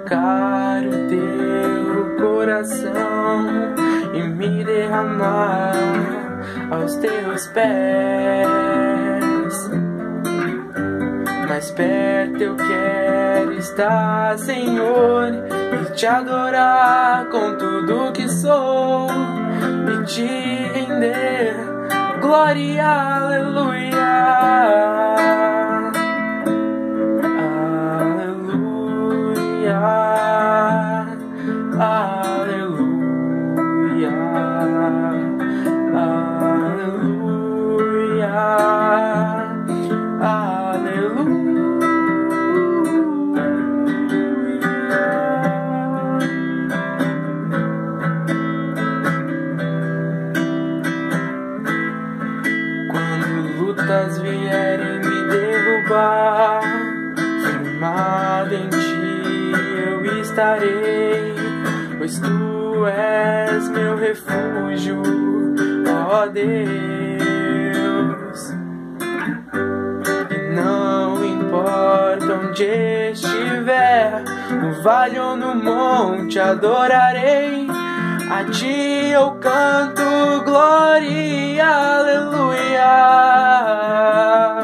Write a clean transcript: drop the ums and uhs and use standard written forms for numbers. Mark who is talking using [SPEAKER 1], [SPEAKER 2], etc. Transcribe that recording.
[SPEAKER 1] tocar o teu coração e me derramar aos teus pés. Mais perto eu quero estar, Senhor, e te adorar com tudo que sou e te render glória, aleluia. Aleluia, aleluia, aleluia, aleluia. Quando lutas vierem me derrubar, firmado em ti eu estarei, pois tu és meu refúgio, ó Deus. E não importa onde estiver, no vale ou no monte, adorarei. A ti eu canto glória, aleluia.